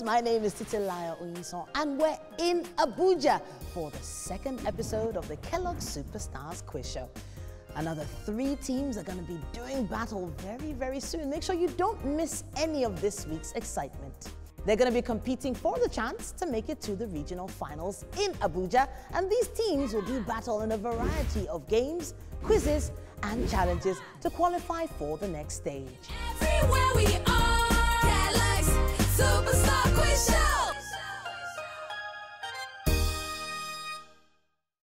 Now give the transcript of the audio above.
my name is Titilaya Oyinson, and we're in Abuja for the second episode of the Kellogg Superstars Quiz Show. Another 3 teams are going to be doing battle very, very soon. Make sure you don't miss any of this week's excitement. They're going to be competing for the chance to make it to the regional finals in Abuja, and these teams will do battle in a variety of games, quizzes, and challenges to qualify for the next stage. Everywhere we are, Kellogg's Superstar